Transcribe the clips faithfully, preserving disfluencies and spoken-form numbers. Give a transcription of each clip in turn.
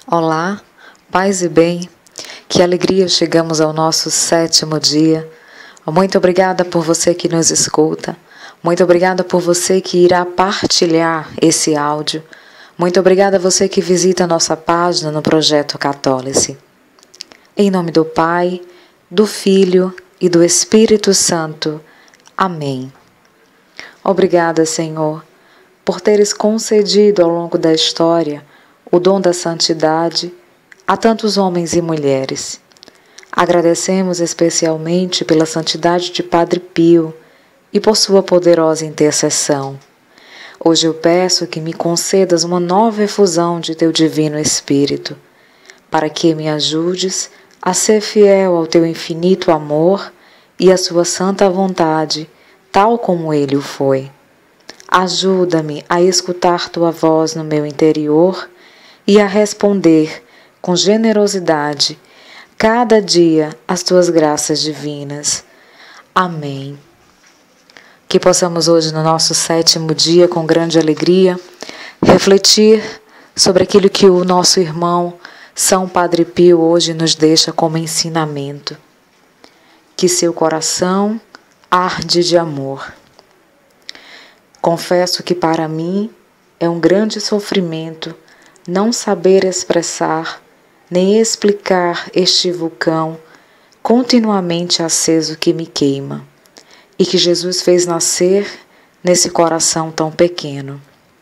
Olá, paz e bem, que alegria chegamos ao nosso sétimo dia. Muito obrigada por você que nos escuta, muito obrigada por você que irá partilhar esse áudio, muito obrigada a você que visita a nossa página no Projeto Católice. Em nome do Pai, do Filho e do Espírito Santo. Amém. Obrigada, Senhor, por teres concedido ao longo da história o dom da santidade a tantos homens e mulheres. Agradecemos especialmente pela santidade de Padre Pio e por sua poderosa intercessão. Hoje eu peço que me concedas uma nova efusão de teu divino Espírito, para que me ajudes a ser fiel ao teu infinito amor e à sua santa vontade, tal como ele o foi. Ajuda-me a escutar tua voz no meu interior e a responder com generosidade cada dia as tuas graças divinas. Amém. Que possamos hoje, no nosso sétimo dia, com grande alegria, refletir sobre aquilo que o nosso irmão São Padre Pio hoje nos deixa como ensinamento. Que seu coração arde de amor. Confesso que para mim é um grande sofrimento não saber expressar nem explicar este vulcão continuamente aceso que me queima e que Jesus fez nascer nesse coração tão pequeno.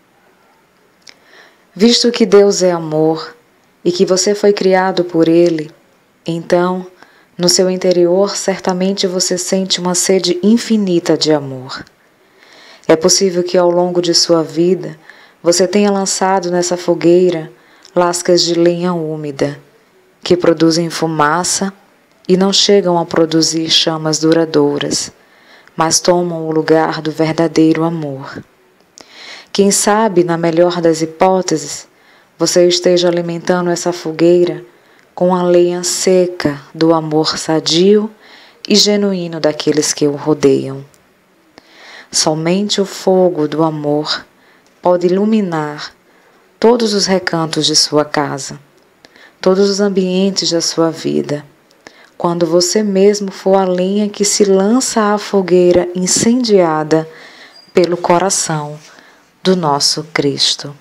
Visto que Deus é amor e que você foi criado por Ele, então, no seu interior, certamente você sente uma sede infinita de amor. É possível que ao longo de sua vida você tenha lançado nessa fogueira lascas de lenha úmida, que produzem fumaça e não chegam a produzir chamas duradouras, mas tomam o lugar do verdadeiro amor. Quem sabe, na melhor das hipóteses, você esteja alimentando essa fogueira com a lenha seca do amor sadio e genuíno daqueles que o rodeiam. Somente o fogo do amor pode iluminar todos os recantos de sua casa, todos os ambientes da sua vida, quando você mesmo for a lenha que se lança à fogueira incendiada pelo coração do nosso Cristo.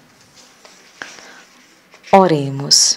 Oremos.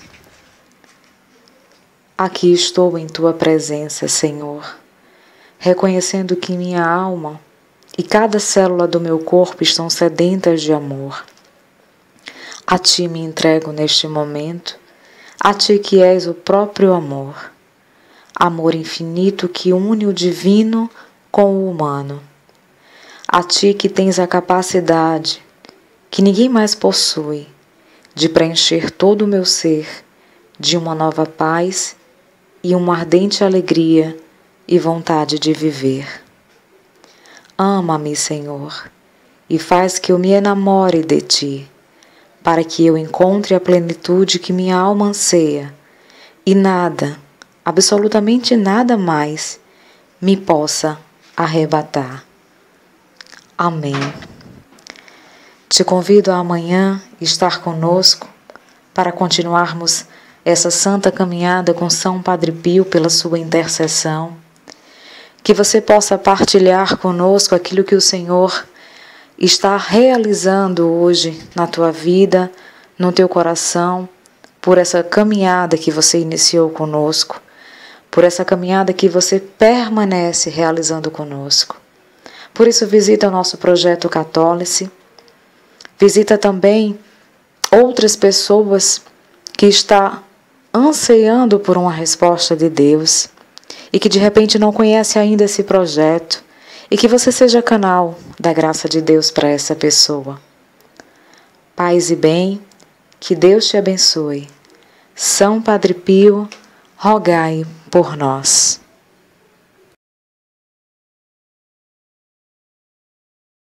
Aqui estou em tua presença, Senhor, reconhecendo que minha alma e cada célula do meu corpo estão sedentas de amor. A Ti me entrego neste momento, a Ti que és o próprio amor, amor infinito que une o divino com o humano. A Ti que tens a capacidade, que ninguém mais possui, de preencher todo o meu ser de uma nova paz e uma ardente alegria e vontade de viver. Ama-me, Senhor, e faz que eu me enamore de Ti, para que eu encontre a plenitude que minha alma anseia, e nada, absolutamente nada mais, me possa arrebatar. Amém. Te convido a amanhã estar conosco para continuarmos essa santa caminhada com São Padre Pio pela sua intercessão. Que você possa partilhar conosco aquilo que o Senhor está realizando hoje na tua vida, no teu coração, por essa caminhada que você iniciou conosco, por essa caminhada que você permanece realizando conosco. Por isso, visita o nosso Projeto Católice, visita também outras pessoas que estão anseiando por uma resposta de Deus e que de repente não conhece ainda esse projeto, e que você seja canal da graça de Deus para essa pessoa. Paz e bem, que Deus te abençoe. São Padre Pio, rogai por nós.